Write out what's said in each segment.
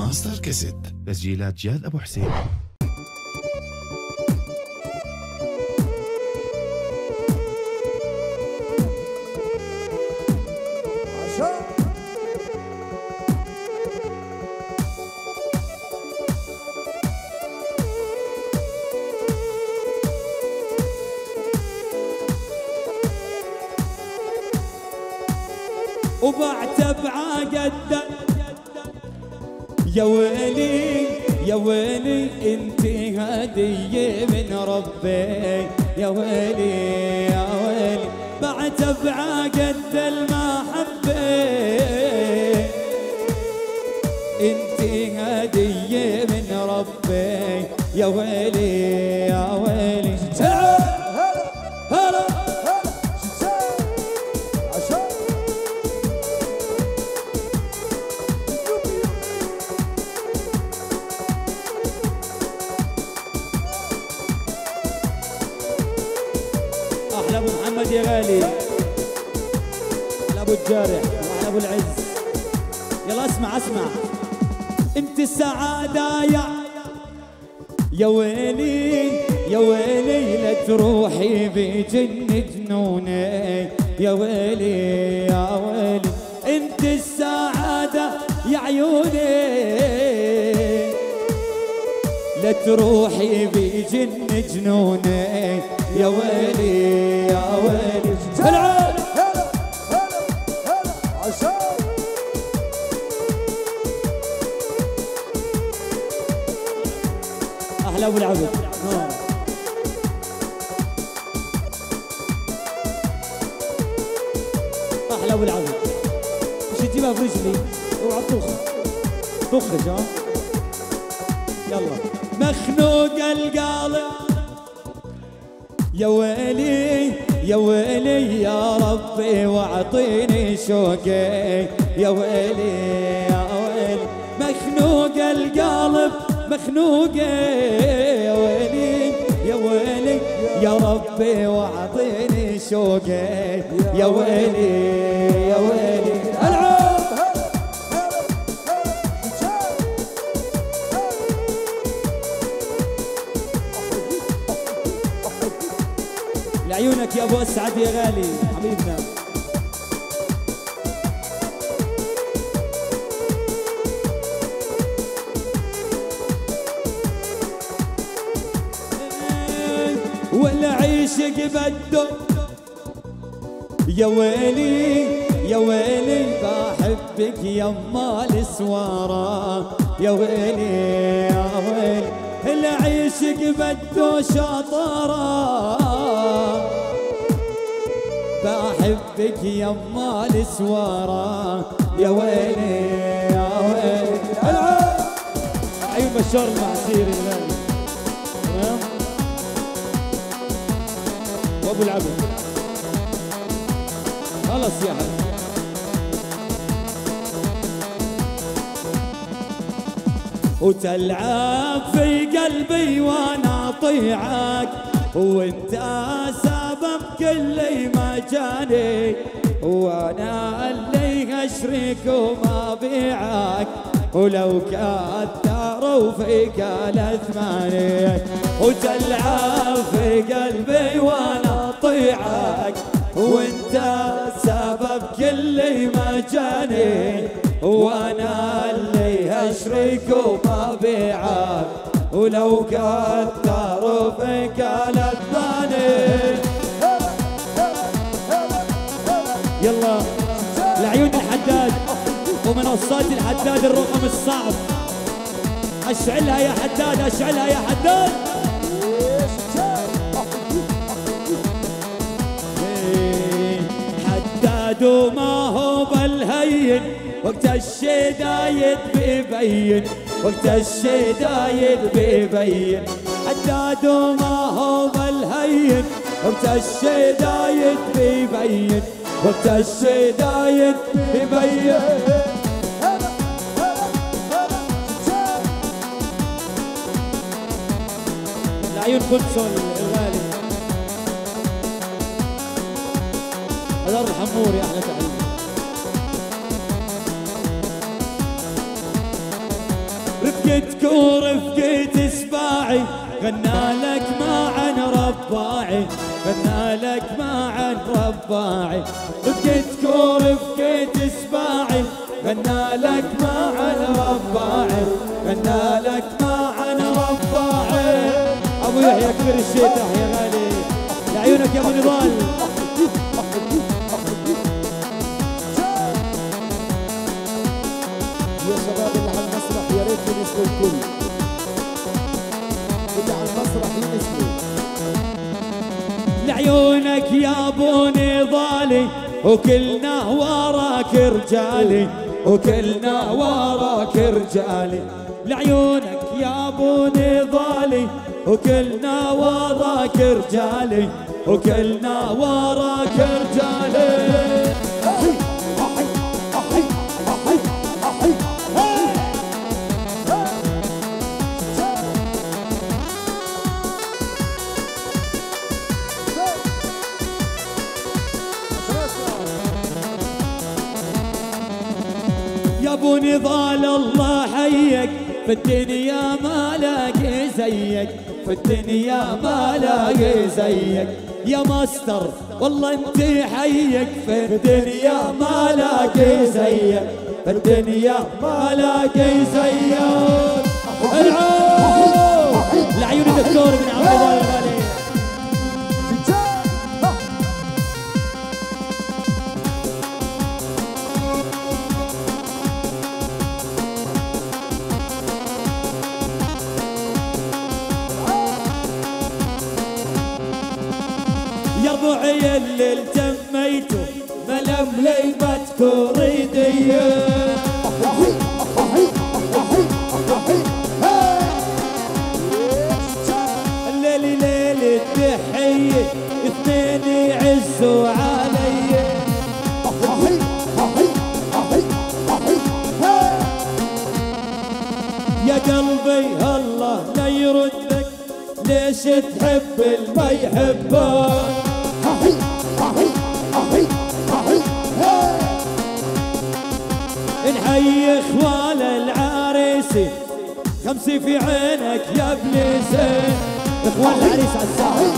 ماستر كاسيت، تسجيلات جاد أبو حسين. وبعت بعقد يا ويلي يا ويلي انتي هدية من ربي يا ويلي يا ويلي بعت بعقد المحبة انتي هدية من ربي يا ويلي يا ويلي. هلا أحلى أبو محمد يا غالي، أحلى أبو الجارح وأحلى أبو العز. يلا اسمع اسمع. أنت السعادة يا ويلي يا ويلي لا تروحي بجن جنوني يا ويلي يا ويلي. أنت السعادة يا عيوني لا تروحي بجن جنوني يا ويلي يا ويلي. العالي هلا هلا هلا عشان احلى ابو العبد. احلى ابو العبد. مش تجيبها في رجلي اوعى تخرج ها. يلا مخنوق القالب يا ويلي يا ويلي يا ربي واعطيني شوقي يا ويلي يا ويلي. مخنوق القلب مخنوقي يا ويلي يا ويلي يا ربي واعطيني شوقي يا ويلي يا ويلي. لعيونك يا ابو اسعد يا غالي حبيبنا. والعيشق بده يا ويلي يا ويلي بحبك يما السوارة يا ويلي يا ويلي. العيشق بده شطارة بحبك يما السوارة يا ويلي يا ويلي. عيون بشار المعسير الغالي تمام وابو العبد. خلص يا حبيبي. وتلعب في قلبي وانا اطيعك وانت سبب كل مجاني وانا اللي اشرك وما بيعك ولو كثروا فيك الاثماني. وتلعب في قلبي وانا اطيعك وانت سبب كل مجاني وانا اللي اشرك وما بيعك ولو كثروا فيك الاثماني. يلا لعيون الحداد ومنصات الحداد الرقم الصعب. اشعلها يا حداد اشعلها يا حداد. حداد وما هو بالهين وقت الشدايد بيبين وقت الشدايد بيبين. حداد وما هو بالهين وقت الشدايد بيبين وقت الشدايد بيبين. العيون كونسول الغالي هذا الحمور يا احلى تحيه. رفقتك ورفقت اسباعي غنى لك معا رباعي غنى لك معا رباعي رفقتك ورفقت اسباعي غنى لك معا رباعي غنى لك معا رباعي ابو يحيى كبر الشتاء يا غالي لعيونك يا ابو نضال يا شباب اللي على المسرح يا ريت ينزلوا الكل اللي على المسرح ينزلوا لعيونك يا ابو نضالي وكلنا وراك رجالي وكلنا وراك رجالي لعيونك يا ابو نضالي وكلنا وراك رجالي وكلنا وراك رجالي يا ابو نضال الله حيك في الدنيا ما لاقي زيك في الدنيا ما لاقي زيك يا ماستر والله انت حيك في الدنيا ما لاقي زيك في الدنيا ما لاقي زيك العود لعيون الدكتور بن عبد الله الغالي يا ابو عيل اللي تميته ململي ما تريديه الليل ليل التحيه اثنين يعزوا علي يا قلبي الله لا يردك ليش تحب اللي ما يحبك نحيي اخوال العريسي خمسي في عينك يا ابن زين اخوان العريس على الساحه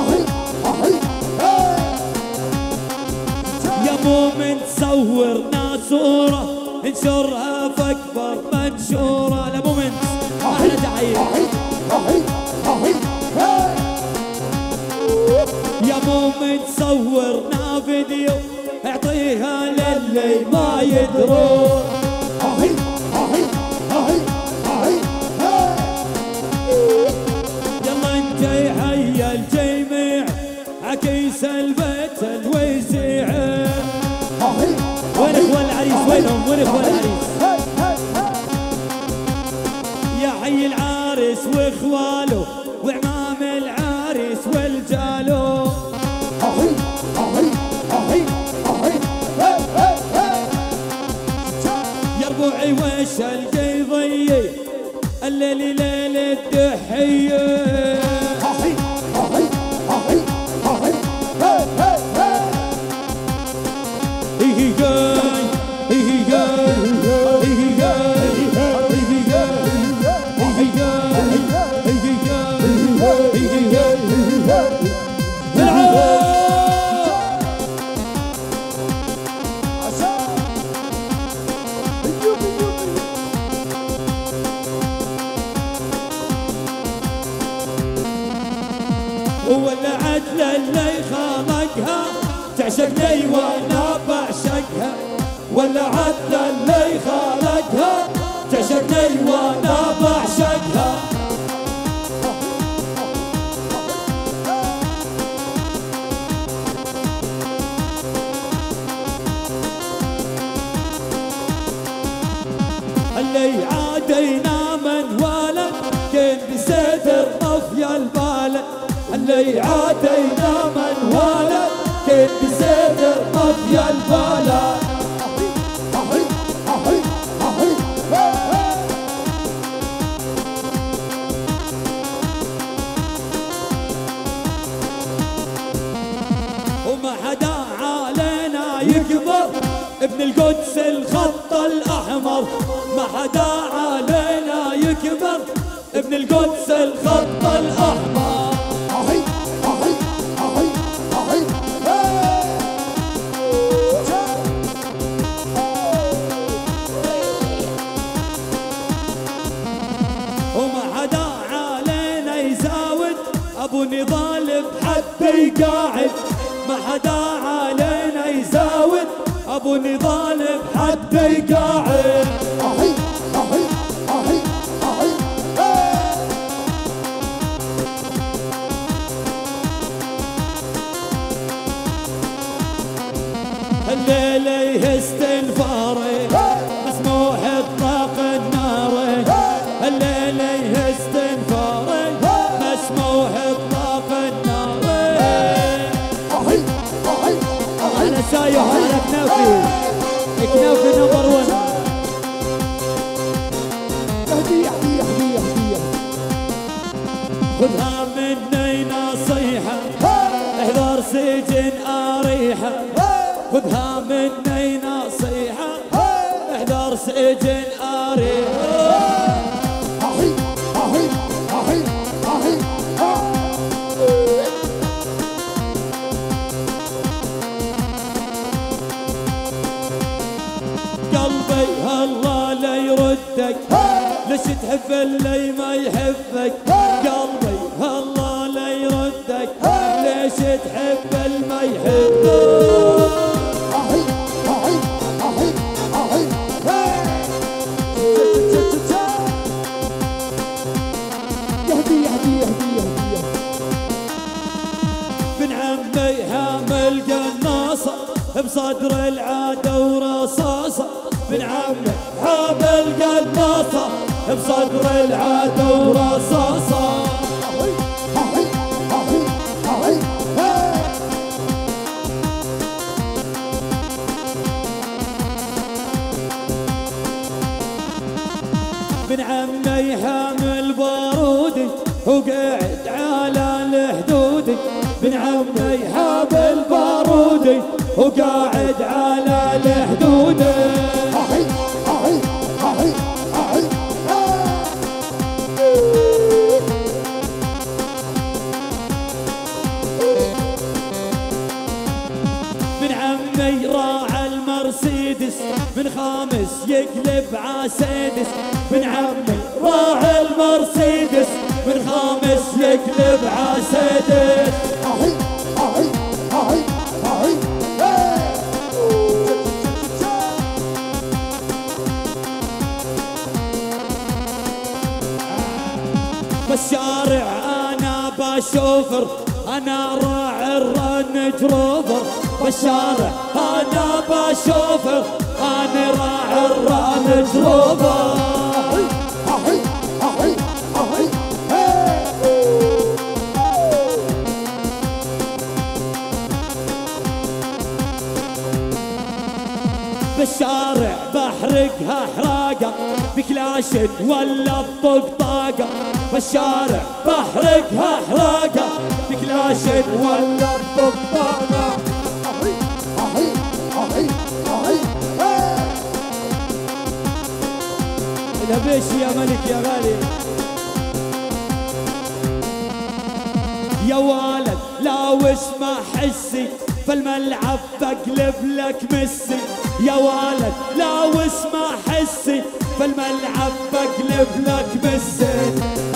يا مؤمن صورنا صوره انشرها في اكبر منشوره لا مؤمن احلى تحيه يا مؤمن صورنا فيديو اعطيها للي ما يدرون يلا انت حي الجميع عكيس البيت الوزيع وين اخوان العريس وينهم وين اخوان العريس يا حي العريس واخواله وعمام العريس والجالو يا ربوعي وش القيضية الليل ليل الدحية هي جاي هي جاي هي جاي هي جاي هي جاي هي جاي هي جاي هو العدل اللي خلقها تعشقني وانا بعشقها ولا عدل اللي خلقها تعشقني وانا بعشقها اللي عادينا من ولد كان بستر مافيا البلد اللي عادينا من ولد كان بستر مافيا البلد وما حدا علينا يكبر ابن القدس الخط الأحمر ما حدا علينا يكبر ابوني ظالم حدي قاعد. أحي أحي أحي أحي الليلة يستنفاري مسموح اطلاق النار. الليلة يستنفاري مسموح اطلاق النار. أحي أحي أحي انا سايح على كنافي، كنافي نمبر 1. هدية هدية هدية هدية خذها مني نصيحة احذر سجن اريحة. خذها مني نصيحة احذر سجن اريحة. أحي أحي أحي أحي قلبي الله لا يردك ليش تحب اللي ما يحبك. قلبي الله لا يردك ليش تحب اللي ما يحبك. أحي أحي أحي أحي هدية هدية هدية هدية بن عمي حامل قناصة بصدر العادة ورصاصة. بن عمي حامل قناصة بصدر العادة ورصاصة. أحي أحي أحي أحي بن عمي حامل بارودي وقاعد على الحدود. بن عمي حامل بارودي وقاعد على الحدود. أحي أحي أحي أحي بن عمي راعى المرسيدس من خامس يقلب عسيدس. بن عمي راعى المرسيدس من خامس يقلب عسيدس. أحي أحي أحي أحي بالشارع انا بشوفر انا راعي الرنج روفر. بالشارع انا بشوفر انا راعي الرنج روفر. أحي أحي أحي بالشارع بحرقها حراقة بكلاشن ولا بطقطاقة. بالشارع بحرقها حراقة بكلاشن ولا بطقطاقة. أحي أحي أحي أحي الهبيش يا ملك يا غالي. يا ولد لا واسمع حسي فالملعب بقلب لك ميسي. يا ولد لا واسمع حسي فالملعب بقلب لك ميسي.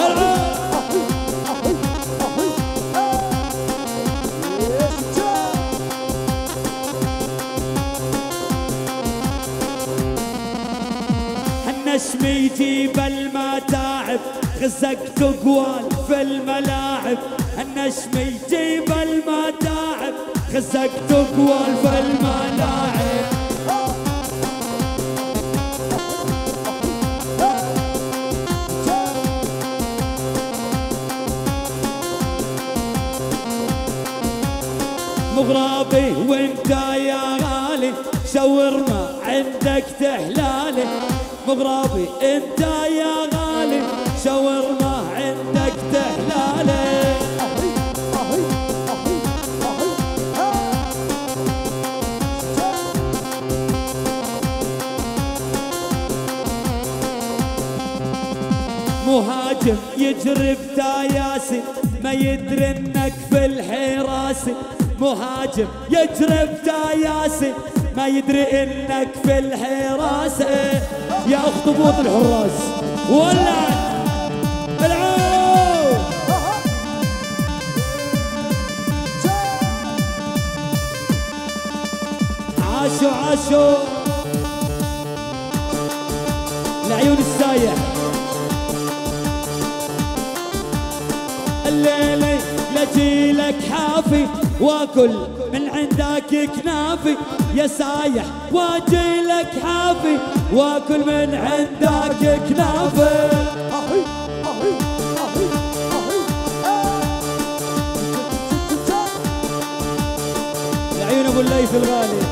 النشم يجيب المتاعب خزق تقوال في الملاعب. النشم يجيب المتاعب خزق تقوال في الملاعب. مغرابي وانت يا غالي شاورما عندك تحلالي. مغرابي انت يا غالي شاورما عندك تحلالي. مهاجم يجري بتاياسي ما يدري انك في الحراسي. مهاجم يجري بتاياسي ما يدري انك في الحراسة. يا اخطبوط الحراس ولع العود. عاشوا العيون السايح الليلة لجيلك حافي واكل من عندك كنافي يا سايح واجيلك حافي واكل من عندك كنافي العيون ابو الليث الغالي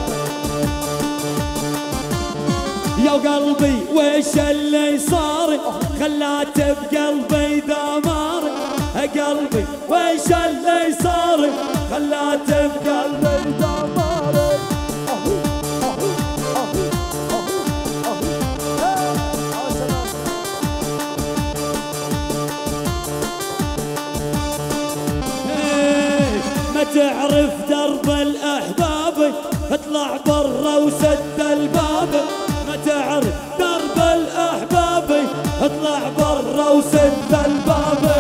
يا قلبي ويش اللي صار خلات بقلبي دمار قلبي ويش اللي صار خلات بقلبي دمار ما تعرف درب الاحباب اطلع برا وسد الباب ما تعرف درب الاحباب اطلع برا وسد الباب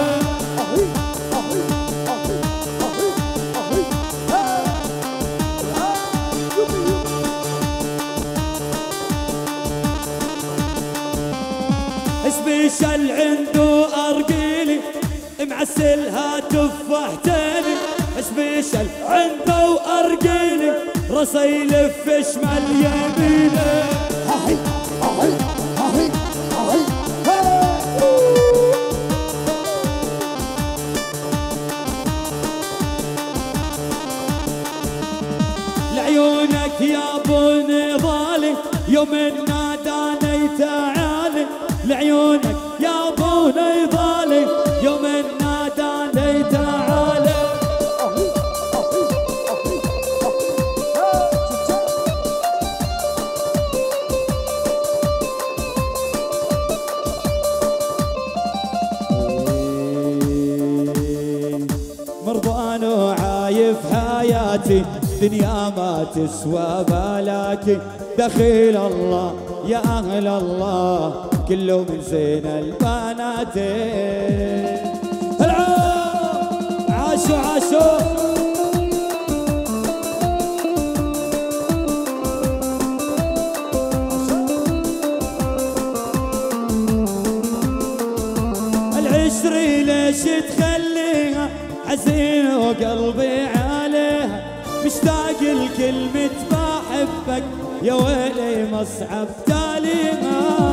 سبيشل عنده ارجيلي معسلها تفاحتين سبيشل عنده ارجيلي راسي يلف شمال يمينه لعيونك يا ابو نضالي يوم ناداني تعالي لعيونك يا ابو نضالي يوم ناداني تعالي مرضان وعايف حياتي دنيا ما تسوى بلاكي دخيل الله يا أهل الله كله من زين البنات عاشوا العشري ليش تخليها حزين وقلبي عليها مشتاق لكلمة بحبك يا ويلي مصعب تاليها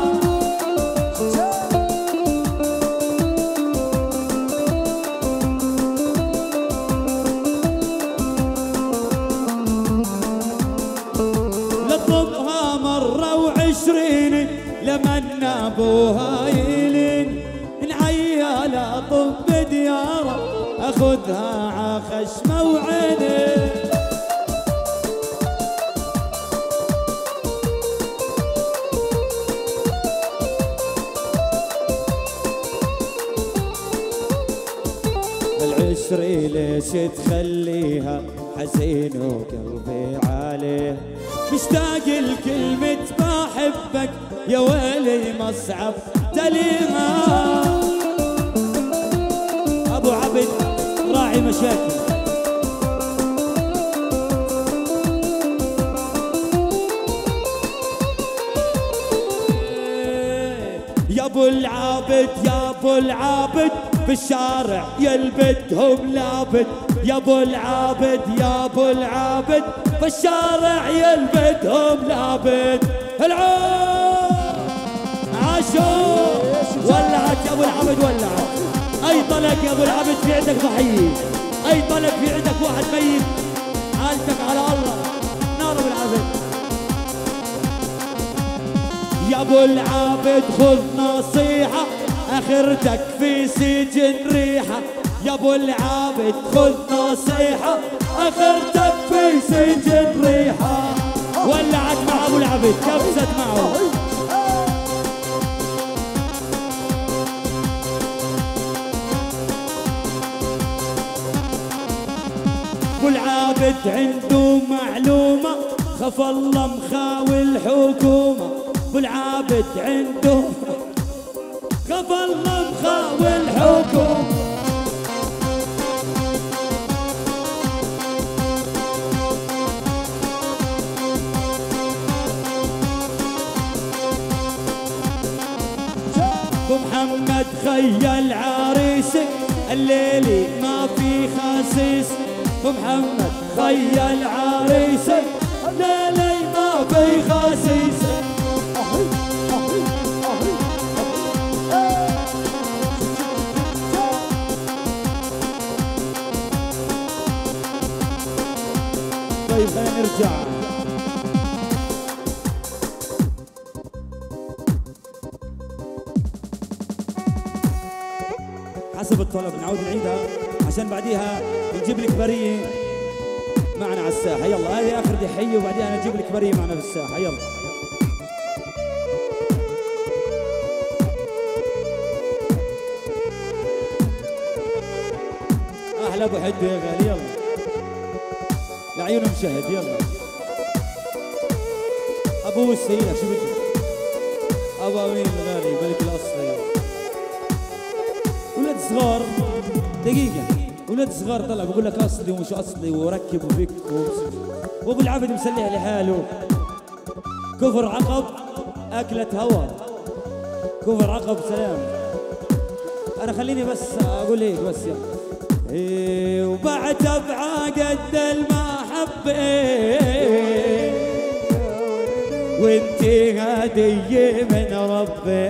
لطلبها مرة وعشرين لمن ابوها يلين نعيال اطب دياره اخذها عخشمه وعيني العشري ليش تخليها حزين وقلبي عليه مشتاق لكلمة بحبك يا ويلي مصعب تليها ابو عبد راعي مشاكل يا ابو العابد يا ابو العابد بالشارع يلبدهم لابد يا ابو العابد يا ابو العابد بالشارع يلبدهم لابد عاشوا ولعت يا ابو العابد ولعت اي طلق يا ابو العابد في عندك ضحيه اي طلق في عندك واحد ميت حالتك على الله نار ابو العابد يا ابو العابد خذ نصيحه اخرتك في سجن ريحه يا ابو العابد خذ نصيحه اخرتك في سجن ريحه ولعت مع ابو العابد كبست معه ابو العابد عنده معلومه خف الله مخاوي الحكومه ابو العابد عنده خف الله مخاوي الحكومه ومحمد خيل عريسك الليلي ما في خسيس، ومحمد خيل عريسك الليلي ما في خسيس. طيب خلينا نرجع. حسب الطلب نعود نعيدها عشان بعديها نجيب لك بريه معنا على الساحه. يلا هذه اخر ضحيه وبعديها نجيب لك بريه معنا في الساحه. يلا احلى ابو حد يا غالي. يلا لعيونهم شهد. يلا ابو السيئة شو بدك؟ ابو امين الغالي ملك الاصلي. ولد صغار دقيقة، ولد صغار طلع بقول لك اصلي ومش اصلي وركب وبك وابو العبد مسلح لحاله. كفر عقب اكلة هوا، كفر عقب سلام. انا خليني بس اقول هيك بس. يلا إيه وبعتب عقد المحبة وانتي هدية من ربي،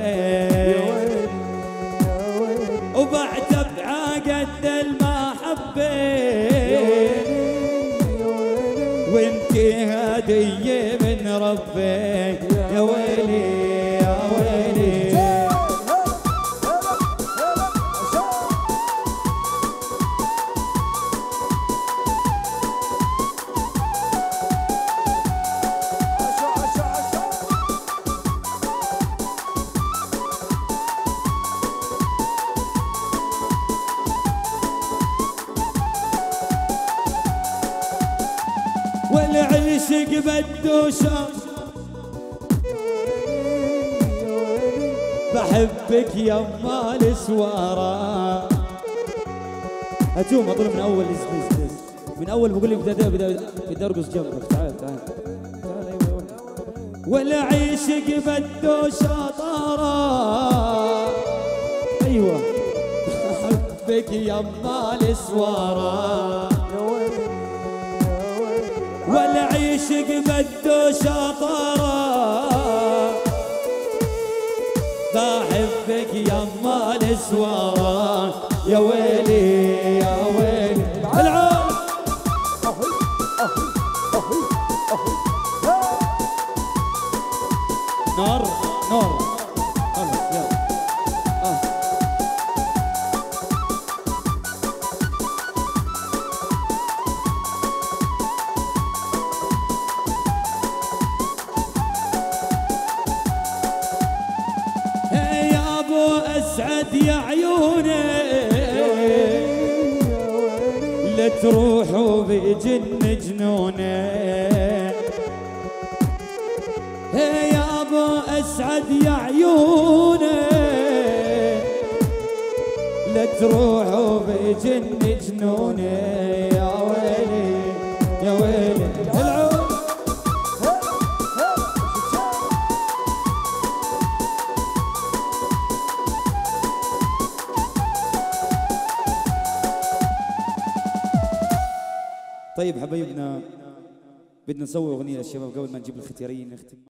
وبعتب عقد المحبة وانتي هدية من ربي. يا ويلي يا ويلي والعشق بده شر. بحبك يما السوارة. هتوم اضرب من اول من اول بقول لك بدي ارقص جنبك. تعال تعال تعال. ايوه والعشق بده شطارة. ايوه بحبك يما السوارة. والعشق بده شطارة. بحبك يما السوارة. يا ويلي يا ويلي العون. نار نار. خلص يلا. اسعد يا عيوني لا تروحوا بجن جنوني. يا ابو اسعد يا عيوني لا تروحوا بجن جنوني. يا ويلي يا ويلي العون. طيب حبايبنا بدنا نسوي اغنيه للشباب قبل ما نجيب الختيارين نختم.